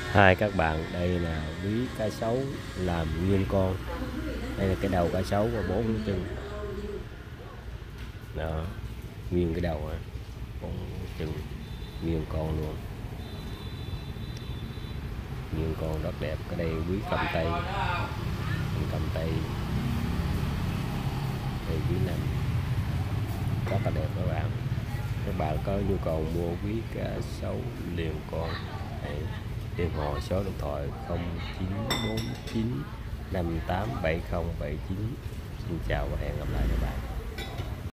Hai các bạn, đây là ví cá sấu làm nguyên con. Đây là cái đầu cá sấu và 4 cái chân. Đó, nguyên cái đầu, 4 chân, nguyên con luôn. Nguyên con rất đẹp. Cái đây ví cầm tay, cầm tay. Đây ví nằm rất là đẹp các bạn. Các bạn có nhu cầu mua ví cá sấu liền con, hãy liên hệ số điện thoại 0949 587079. Xin chào và hẹn gặp lại các bạn.